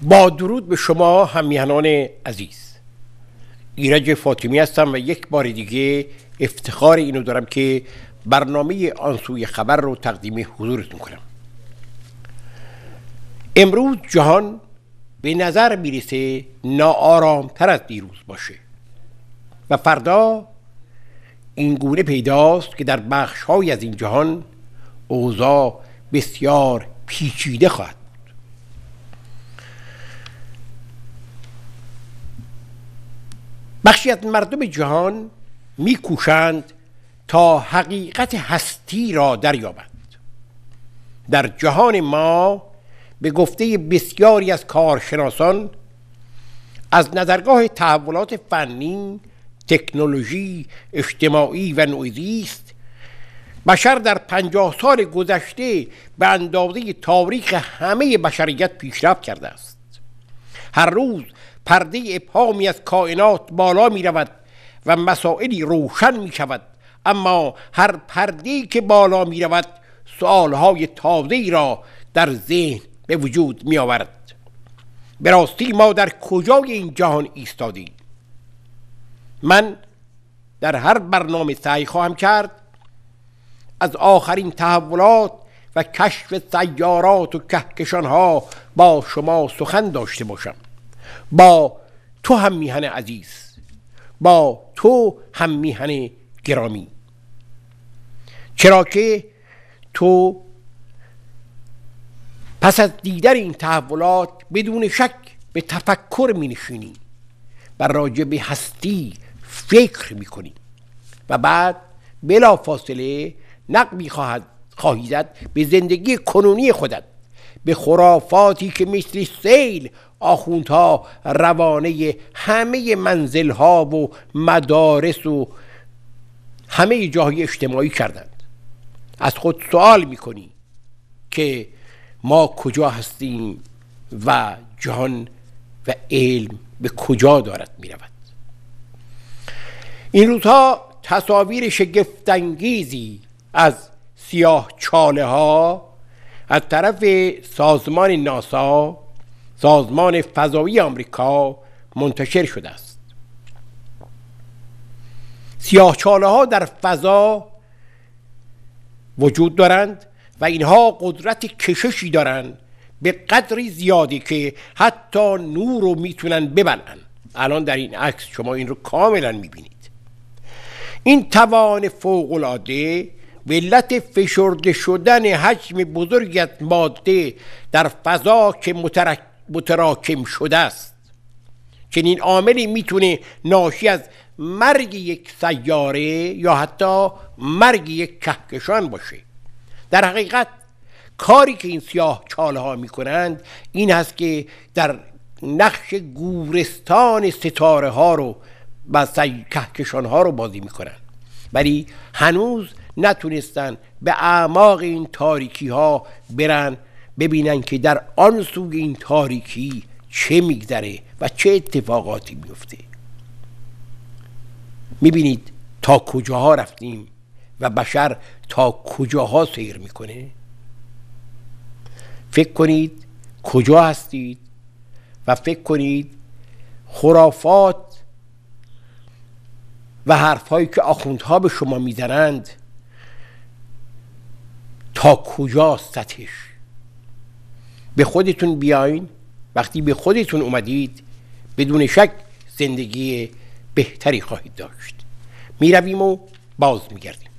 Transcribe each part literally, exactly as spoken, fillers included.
با درود به شما همیهنان عزیز، ایرج فاطمی هستم و یک بار دیگه افتخار اینو دارم که برنامه آنسوی خبر رو تقدیم حضورتون کنم. امروز جهان به نظر میرسه ناآرامتر از دیروز باشه و فردا این گونه پیداست که در بخش‌های از این جهان اوضاع بسیار پیچیده خواهد بود. بخشی از مردم جهان میکوشند تا حقیقت هستی را دریابند. در جهان ما به گفته بسیاری از کارشناسان از نظرگاه تحولات فنی، تکنولوژی، اجتماعی و نوع زیست بشر در پنجاه سال گذشته به اندازه تاریخ همه بشریت پیشرفت کرده است. هر روز پرده ابهامی از کائنات بالا می رود و مسائلی روشن می شود، اما هر پرده‌ای که بالا می رود سؤالهای تازه‌ای را در ذهن به وجود می آورد. به راستی ما در کجای این جهان ایستادیم؟ من در هر برنامه سعی خواهم کرد از آخرین تحولات و کشف سیارات و کهکشان‌ها با شما سخن داشته باشم. با تو هم میهن عزیز، با تو هم میهن گرامی، چرا که تو پس از دیدن این تحولات بدون شک به تفکر می نشینی و راجع به هستی فکر می کنی و بعد بلا فاصله نقبی خواهد خواهی زد به زندگی کنونی خودت، به خرافاتی که مثل سیل آخوندها روانه همه منزلها و مدارس و همه جاهای اجتماعی کردند. از خود سوال میکنی که ما کجا هستیم و جهان و علم به کجا دارد میرود. این روزها تصاویر شگفت‌انگیزی از سیاه چاله ها از طرف سازمان ناسا، سازمان فضایی آمریکا منتشر شده است. سیاه چاله ها در فضا وجود دارند و اینها قدرت کششی دارند به قدری زیادی که حتی نور رو میتونن ببلعن. الان در این عکس شما این رو کاملا میبینید. این توان فوق العاده به علت فشرده شدن حجم بزرگی از ماده در فضا که مترک متراکم شده است. چنین عاملی میتونه ناشی از مرگ یک سیاره یا حتی مرگ یک کهکشان باشه. در حقیقت کاری که این سیاه چاله ها میکنند این هست که در نقش گورستان ستاره ها رو و کهکشان ها رو بازی میکنند، ولی هنوز نتونستن به اعماق این تاریکی ها برن ببینن که در آن سوی این تاریکی چه میگذره و چه اتفاقاتی میفته. میبینید تا کجاها رفتیم و بشر تا کجاها سیر میکنه. فکر کنید کجا هستید و فکر کنید خرافات و حرفهایی که آخوندها به شما میزنند تا کجاست سطحش. به خودتون بیاین. وقتی به خودتون اومدید بدون شک زندگی بهتری خواهید داشت. میرویم و باز میگردیم.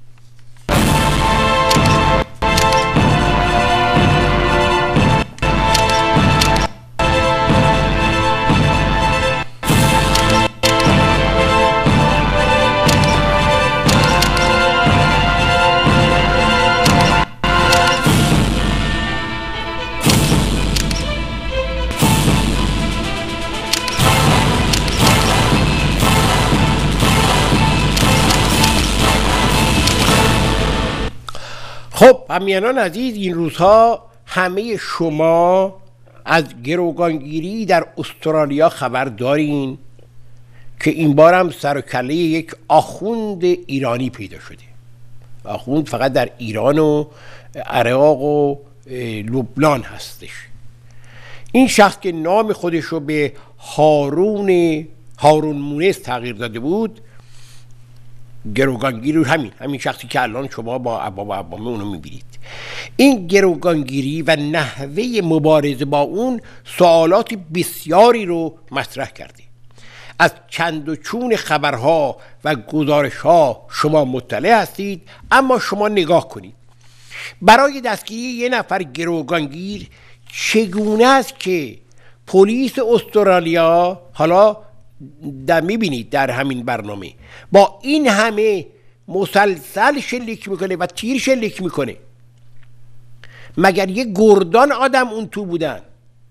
خب همیهنان عزیز، این روزها همه شما از گروگانگیری در استرالیا خبر دارین که این بار هم سر و کله یک آخوند ایرانی پیدا شده. آخوند فقط در ایران و عراق و لبنان هستش. این شخص که نام خودش رو به هارون هارون مونس تغییر داده بود، گروگانگیر همین همین شخصی که الان شما با ابا و ابامه اونو میبینید. این گروگانگیری و نحوه مبارزه با اون سوالات بسیاری رو مطرح کرده. از چند و چون خبرها و گزارشها شما مطلع هستید، اما شما نگاه کنید برای دستگیری یه نفر گروگانگیر چگونه است که پلیس استرالیا، حالا در میبینید در همین برنامه، با این همه مسلسل شلیک میکنه و تیر شلیک میکنه. مگر یه گردان آدم اون تو بودن؟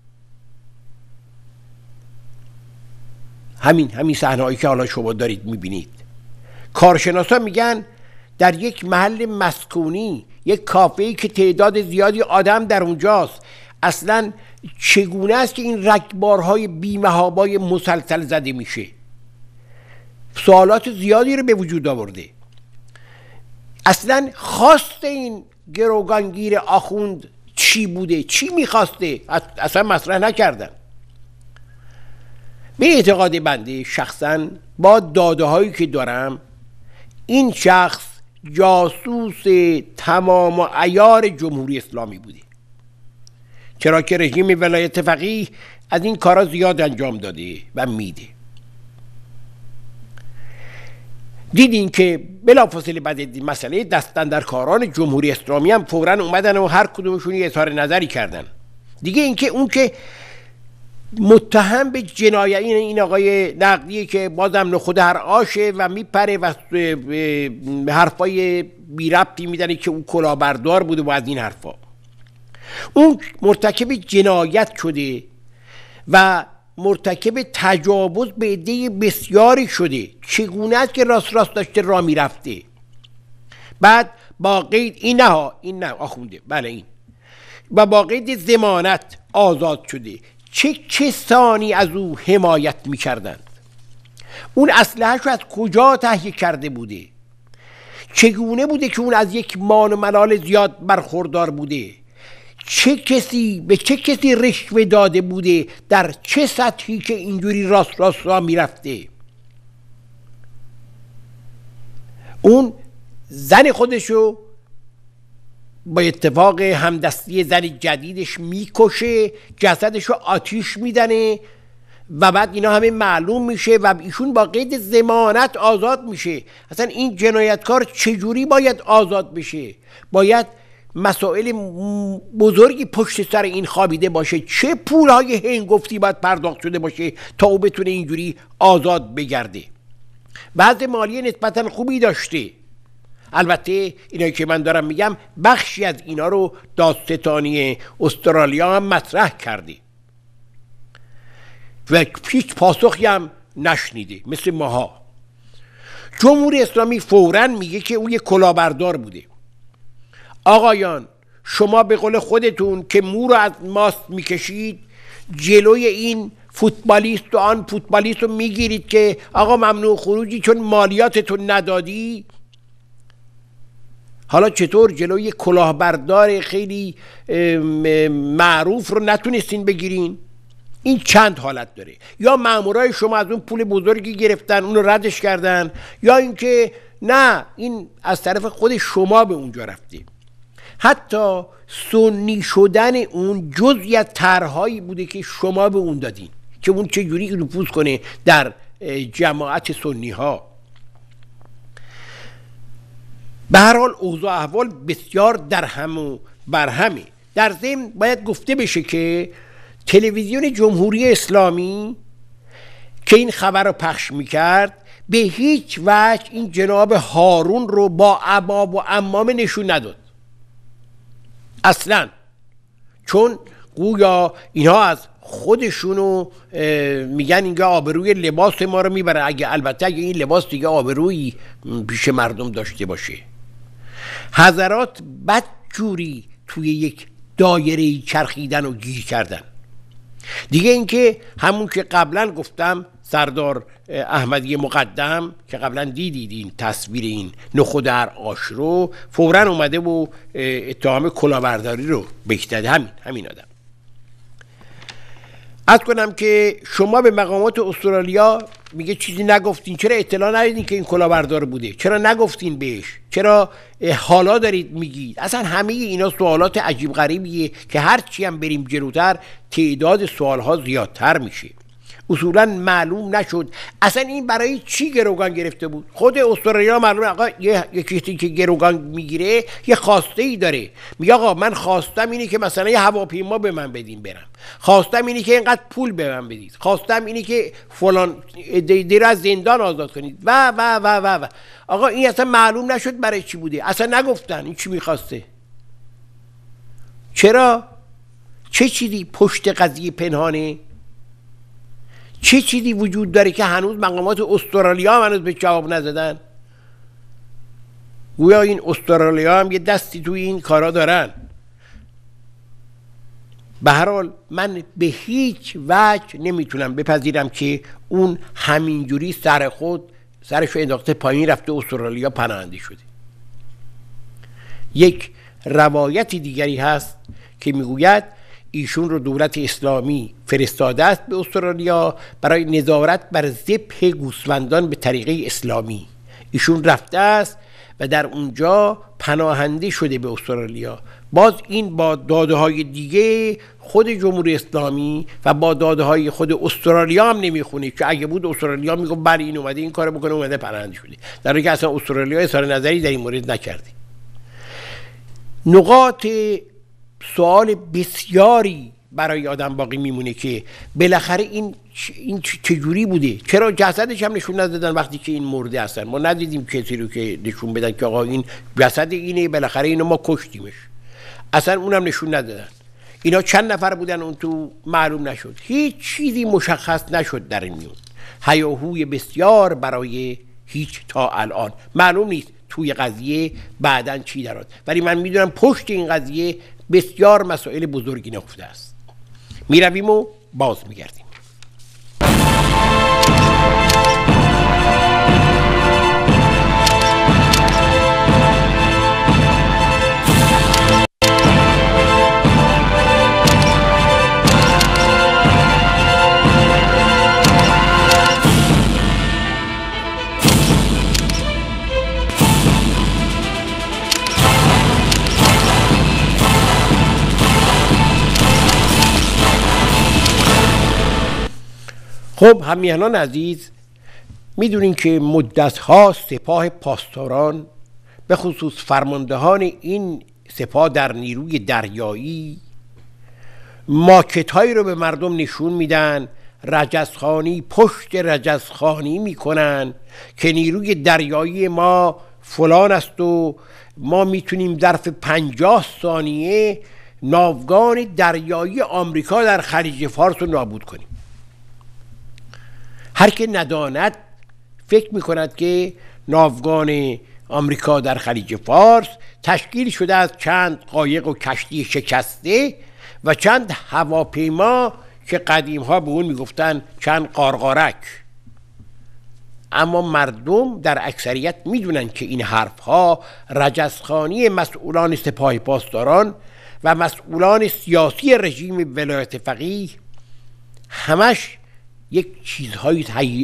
همین همین صحنه‌ای که حالا شما دارید میبینید. کارشناسا میگن در یک محل مسکونی، یک کافه‌ای که تعداد زیادی آدم در اونجاست، اصلا چگونه است که این رگبارهای بیمهابای مسلسل زده میشه؟ سوالات زیادی رو به وجود آورده. اصلا خواست این گروگانگیر آخوند چی بوده؟ چی میخواسته؟ اصلا مطرح نکردن. به اعتقاد بنده شخصا با داده هایی که دارم، این شخص جاسوس تمام و عیار جمهوری اسلامی بوده، چرا که رژیم ولایت فقیه از این کارا زیاد انجام داده و میده. دیدین که بلافاصله بعد این مسئله دستاندرکاران جمهوری اسلامی هم فوراً اومدن و هر کدومشون یه اظهار نظری کردن. دیگه اینکه اون که متهم به جنایت این آقای نقدیه که بازم نخود هر آشه و میپره و حرفای بی ربطی میدنه که اون کلاهبردار بوده و از این حرفا. اون مرتکب جنایت شده و مرتکب تجاوز به عده بسیاری شده. چگونه است که راست راست داشته راه میرفته؟ بعد با قید این نه این نه آخونده بله این و با قید ضمانت آزاد شده. چه کسانی از او حمایت میکردند؟ اون اسلحه‌اش رو از کجا تهیه کرده بوده؟ چگونه بوده که اون از یک مان و ملال زیاد برخوردار بوده؟ چه کسی به چه کسی رشوه داده بوده؟ در چه سطحی که اینجوری راست راست را میرفته؟ اون زن خودشو با اتفاق همدستی زن جدیدش میکشه، جسدشو آتیش میدنه و بعد اینا همه معلوم میشه و ایشون با قید ضمانت آزاد میشه. اصلا این جنایتکار چجوری باید آزاد بشه؟ باید مسائل بزرگی پشت سر این خوابیده باشه. چه پولهای هنگفتی باید پرداخت شده باشه تا او بتونه اینجوری آزاد بگرده؟ وضع مالی نسبتا خوبی داشته. البته اینایی که من دارم میگم بخشی از اینا رو دادستانی استرالیا هم مطرح کرده و هیچ پاسخی هم نشنیده مثل ماها. جمهوری اسلامی فوراً میگه که او یک کلاهبردار بوده. آقایان شما به قول خودتون که مو رو از ماست میکشید، جلوی این فوتبالیست و آن فوتبالیست رو میگیرید که آقا ممنوع خروجی چون مالیاتتون ندادی. حالا چطور جلوی کلاهبردار خیلی معروف رو نتونستین بگیرین؟ این چند حالت داره. یا مامورای شما از اون پول بزرگی گرفتن اون رو ردش کردن، یا اینکه نه این از طرف خود شما به اونجا رفته. حتی سنی شدن اون جزئی از طرحهایی بوده که شما به اون دادین که اون چجوری نفوذ کنه در جماعت سنی ها. به هر حال اوضاع احوال بسیار در هم و بر همه. در ضمن باید گفته بشه که تلویزیون جمهوری اسلامی که این خبر رو پخش میکرد به هیچ وجه این جناب هارون رو با ابا و عمامه نشون نداد اصلا، چون گویا اینها از خودشونو میگن اینگه آبروی لباس ما رو میبره. اگه البته اگه این لباس دیگه آبرویی پیش مردم داشته باشه. حضرات بدجوری توی یک دایره چرخیدن و گیر کردن. دیگه اینکه همون که قبلا گفتم سردار احمدی مقدم که قبلا دیدید این تصویر این نخود در آش رو، فوراً اومده و اتهام کلاهبرداری رو بهش داده. همین همین آدم. عرض کنم که شما به مقامات استرالیا میگه چیزی نگفتین، چرا اطلاع ندیدین که این کلاهبردار بوده؟ چرا نگفتین بهش؟ چرا حالا دارید میگید؟ اصلا همه اینا سوالات عجیب غریبیه که هر چی هم بریم جلوتر تعداد سوالها زیادتر میشه. اصولا معلوم نشد اصلا این برای چی گروگان گرفته بود. خود استرالیا معلومه آقا یه کسی که گروگان میگیره یه خواسته ای داره، میگه آقا من خواستم اینه که مثلا یه هواپیما به من بدین برم، خواستم اینه که اینقدر پول به من بدید، خواستم اینه که فلان دیر از زندان آزاد کنید و و و و و آقا این اصلا معلوم نشد برای چی بوده، اصلا نگفتن این چی میخواسته. چرا؟ چه چیزی پشت قضیه پنهانه؟ چه چیزی وجود داره که هنوز مقامات استرالیا هم هنوز به جواب نزدن؟ گویا این استرالیا هم یه دستی توی این کارا دارن. به هر حال من به هیچ وجه نمیتونم بپذیرم که اون همینجوری سر خود سرش رو انداخته پایین رفته استرالیا پناهنده شده. یک روایت دیگری هست که میگوید ایشون رو دولت اسلامی فرستاده است به استرالیا برای نظارت بر ذبح گوسفندان به طریقه اسلامی. ایشون رفته است و در اونجا پناهنده شده به استرالیا. باز این با داده های دیگه خود جمهوری اسلامی و با داده های خود استرالیا هم نمیخونه که اگه بود استرالیا میگه بله این اومده این کارو بکنه اومده پناهنده شده، در حالی که اصلا استرالیا اظهار نظری در این مورد نکرده. نقاط سوال بسیاری برای آدم باقی میمونه که بالاخره این این چجوری بوده؟ چرا جسدش هم نشون ندادن وقتی که این مرده هستن؟ ما ندیدیم کسی رو که نشون بدن که آقا این جسد اینه، بالاخره اینو ما کشتیمش. اصلا اونم نشون ندادن. اینا چند نفر بودن اون تو معلوم نشد. هیچ چیزی مشخص نشد در این میون. هیاهوی بسیار برای هیچ تا الان معلوم نیست توی قضیه بعدن چی درآد، ولی من میدونم پشت این قضیه بسیار مسائل بزرگی نهفته است. میرویم و باز میگردیم. خب همیهنان عزیز، میدونین که مدت‌ها سپاه پاسداران به خصوص فرماندهان این سپاه در نیروی دریایی ماکت‌هایی رو به مردم نشون میدن، رجزخوانی پشت رجزخوانی میکنن که نیروی دریایی ما فلان است و ما میتونیم ظرف پنجاه ثانیه ناوگان دریایی آمریکا در خلیج فارس رو نابود کنیم. هر که نداند فکر میکند که ناوگان آمریکا در خلیج فارس تشکیل شده از چند قایق و کشتی شکسته و چند هواپیما که قدیم ها به اون میگفتن چند قارقارک. اما مردم در اکثریت میدونن که این حرف ها رجزخوانی مسئولان سپاه پاسداران و مسئولان سیاسی رژیم ولایت فقیه همش یک چیزهای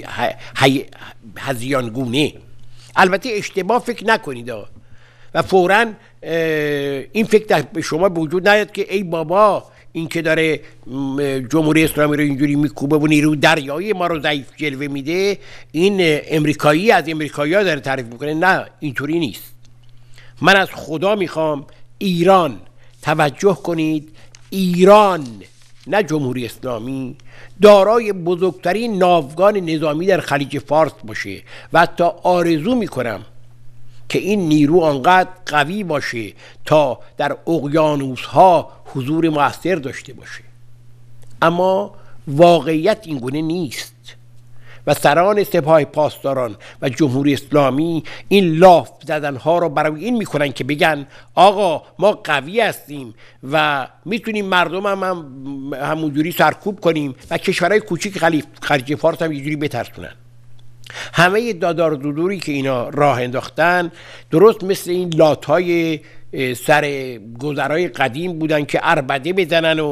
هذیانگونه. البته اشتباه فکر نکنید و فوراً این فکر به شما به وجود نیاد که ای بابا این که داره جمهوری اسلامی رو اینجوری میکوبه و نیرو دریایی ما رو ضعیف جلوه میده این امریکایی از امریکایی ها داره تعریف میکنه. نه، اینطوری نیست. من از خدا میخوام ایران توجه کنید، ایران نه جمهوری اسلامی دارای بزرگترین ناوگان نظامی در خلیج فارس باشه و حتی آرزو میکنم که این نیرو آنقدر قوی باشه تا در اقیانوس ها حضور موثر داشته باشه. اما واقعیت این گونه نیست و سران سپاه پاسداران و جمهوری اسلامی این لاف زدن ها رو برای این میکنن که بگن آقا ما قوی هستیم و میتونیم مردم هم, هم همونجوری سرکوب کنیم و کشورهای کوچیک خلیج فارس هم یه جوری بترسونن. همه دادار دودوری که اینا راه انداختن درست مثل این لاتهای سر گذرهای قدیم بودن که عربده بزنن و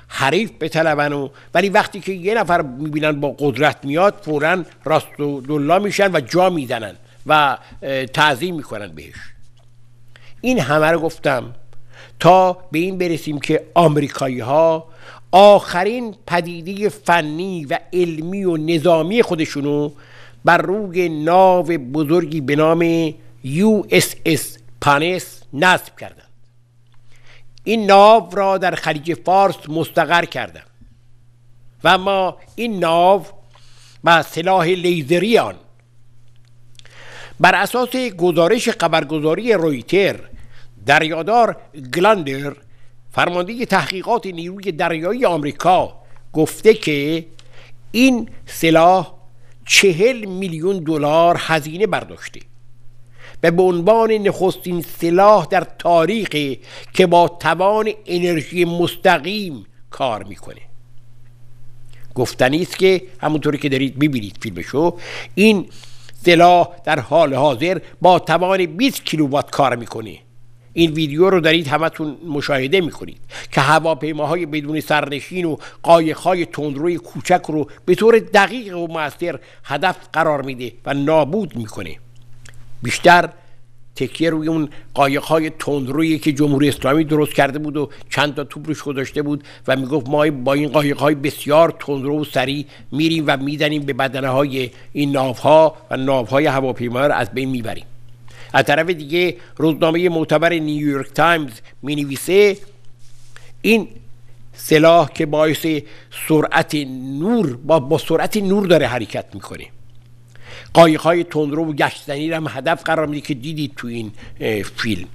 حریف بطلبن و ولی وقتی که یه نفر میبینن با قدرت میاد فوراً راست و دلا میشن و جا میزنن و تعظیم میکنن بهش. این همه رو گفتم تا به این برسیم که آمریکایی ها آخرین پدیده فنی و علمی و نظامی خودشونو بر روی ناو بزرگی به نام یو اس اس پانس نصب کردند. این ناو را در خلیج فارس مستقر کردند و ما این ناو با سلاح لیزری آن بر اساس گزارش خبرگزاری رویتر، دریادار گلاندر فرمانده تحقیقات نیروی دریایی آمریکا گفته که این سلاح چهل میلیون دلار هزینه برداشته و به عنوان نخستین سلاح در تاریخ که با توان انرژی مستقیم کار میکنه. گفتنی است که همونطوری که دارید میبینید فیلمشو، این سلاح در حال حاضر با توان بیست کیلووات کار میکنه. این ویدیو رو دارید همتون مشاهده میکنید که هواپیماهای بدون سرنشین و قایق‌های تندروی کوچک رو به طور دقیق و مؤثر هدف قرار میده و نابود میکنه. بیشتر تکیه روی اون قایق‌های تندرویی که جمهوری اسلامی درست کرده بود و چند تا توپ روش گذاشته بود و میگفت ما با این قایق‌های بسیار تندرو و سریع میریم و میزنیم به بدنه‌های این ناوها و ناوهای هواپیما رو از بین میبریم. از طرف دیگه روزنامه معتبر نیویورک تایمز می نویسه این سلاح که باعث سرعت نور با, با سرعت نور داره حرکت میکنه. قایق‌های تندرو و گشتزنی هم هدف قرار میده که دیدید تو این فیلم.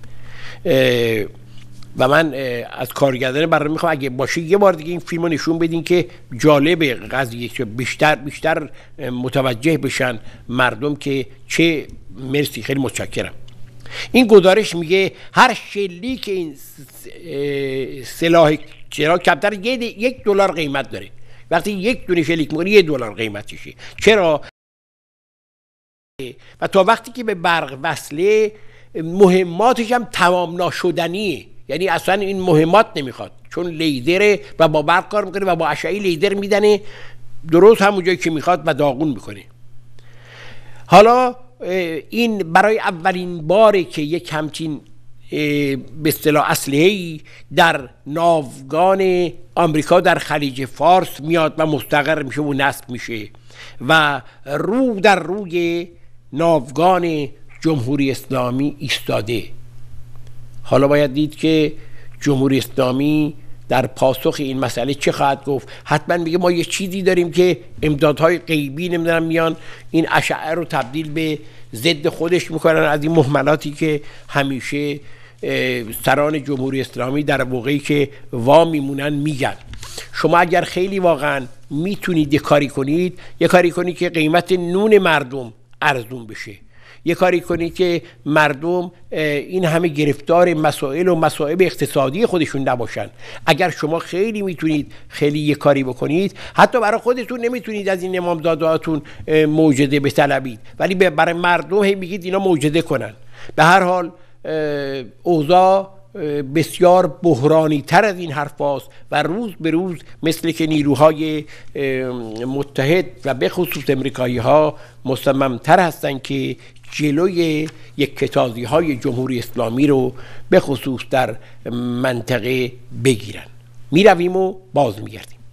و من از کارگردان برنامه میخوام اگه باشه یه بار دیگه این فیلم رو نشون بدین که جالب قضیه که بیشتر بیشتر متوجه بشن مردم که چه. مرسی، خیلی متشکرم. این گزارش میگه هر شلیک این سلاح چرا کمتر یک دلار قیمت داره. وقتی یک دونه شلیک میکنه یک دلار قیمتشه. چرا؟ و تا وقتی که به برق وصله مهماتش هم تمام ناشدنیه، یعنی اصلا این مهمات نمیخواد چون لیزره و با برق کار میکنه و با اشعه لیزر میدنه درست همون جایی که میخواد و داغون میکنه. حالا این برای اولین باره که یک همچین به اصطلاح اسلحه‌ای در ناوگان آمریکا در خلیج فارس میاد و مستقر میشه و نصب میشه و رو در روی ناوگان جمهوری اسلامی ایستاده. حالا باید دید که جمهوری اسلامی در پاسخ این مسئله چه خواهد گفت. حتما میگه ما یه چیزی داریم که امدادهای غیبی نمیدونم میان این اشعه رو تبدیل به ضد خودش میکنن از این مهملاتی که همیشه سران جمهوری اسلامی در موقعی که وا میمونن میگن. شما اگر خیلی واقعا میتونید یه کاری کنید، یه کاری کنید که قیمت نون مردم ارزون بشه، یه کاری کنید که مردم این همه گرفتار مسائل و مصائب اقتصادی خودشون نباشن. اگر شما خیلی میتونید خیلی یه کاری بکنید، حتی برای خودتون نمیتونید از این امامزادهاتون موجده بطلبید ولی برای مردم هی میگید اینا موجده کنن. به هر حال اوضاع بسیار بحرانی تر از این حرف هاست و روز به روز مثل که نیروهای متحد و به خصوص امریکایی ها مصمم تر هستند که جلوی یک کتازی های جمهوری اسلامی رو به خصوص در منطقه بگیرن. می رویم و باز می گردیم.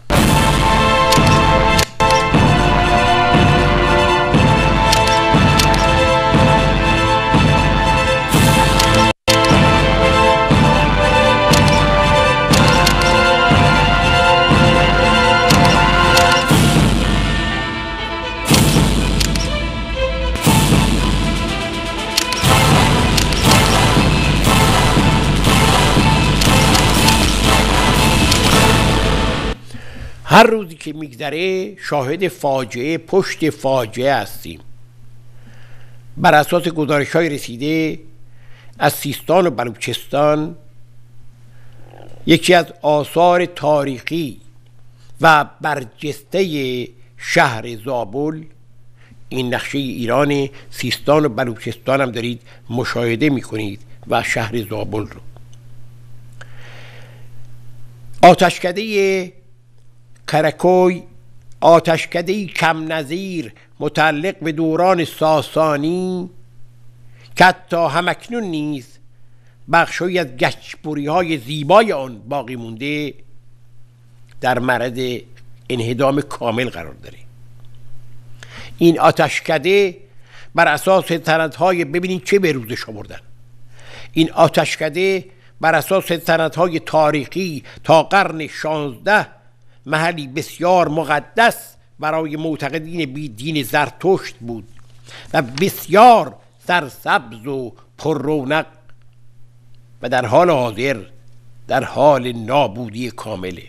هر روزی که میگذره شاهد فاجعه پشت فاجعه هستیم. بر اساس گزارش‌های رسیده از سیستان و بلوچستان، یکی از آثار تاریخی و برجسته شهر زابل، این نقشه ایران سیستان و بلوچستان هم دارید مشاهده میکنید و شهر زابل رو آتشکده کرکوی آتشکده کم نظیر متعلق به دوران ساسانی که حتی همکنون نیز بخشی از گچبری های زیبای آن باقی مونده در معرض انهدام کامل قرار داره. این آتشکده بر اساس سندهای ببینید چه به روزش آوردن. این آتشکده بر اساس سندهای تاریخی تا قرن شانزده محلی بسیار مقدس برای معتقدین بی دین زرتشت بود و بسیار سرسبز و پر رونق و در حال حاضر در حال نابودی کامله.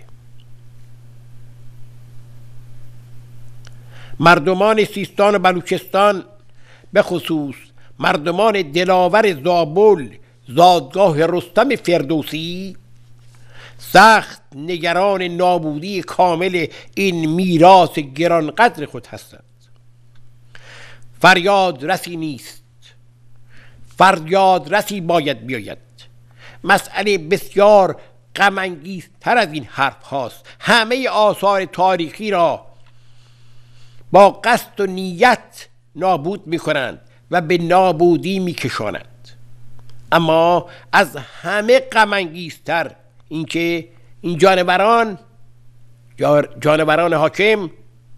مردمان سیستان و بلوچستان به خصوص مردمان دلاور زابل زادگاه رستم فردوسی سخت نگران نابودی کامل این میراث گرانقدر خود هستند. فریاد رسی نیست، فریاد رسی باید بیاید. مسئله بسیار غم انگیزتر از این حرف هاست. همه آثار تاریخی را با قصد و نیت نابود می کنند و به نابودی می کشانند. اما از همه غم انگیزتر اینکه این جانوران جانوران حاکم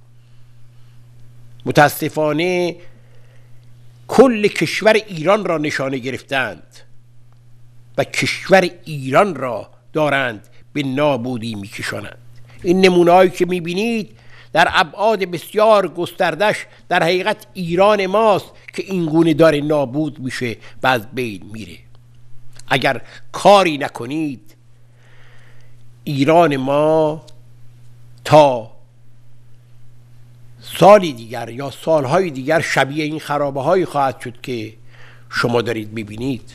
متاسفانه کل کشور ایران را نشانه گرفتند و کشور ایران را دارند به نابودی میکشانند. این نمونه‌هایی که میبینید در ابعاد بسیار گستردش در حقیقت ایران ماست که این گونه داره نابود میشه و از بین میره. اگر کاری نکنید ایران ما تا سالی دیگر یا سالهای دیگر شبیه این خرابه هایی خواهد شد که شما دارید میبینید.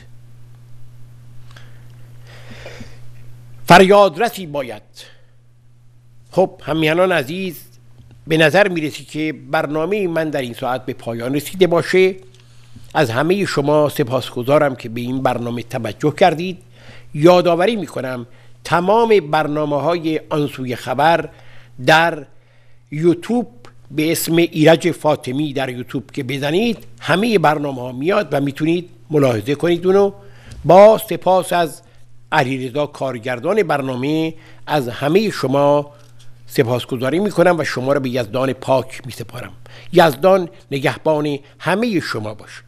فریادرسی باید. خب همیهنان عزیز، به نظر میرسی که برنامه من در این ساعت به پایان رسیده باشه. از همه شما سپاسگزارم که به این برنامه توجه کردید. یادآوری میکنم تمام برنامه های آنسوی خبر در یوتیوب به اسم ایرج فاطمی در یوتیوب که بزنید همه برنامه ها میاد و میتونید ملاحظه کنید اونو. با سپاس از علیرضا کارگردان برنامه از همه شما سپاسگزاری میکنم و شما را به یزدان پاک میسپارم. یزدان نگهبان همه شما باشه.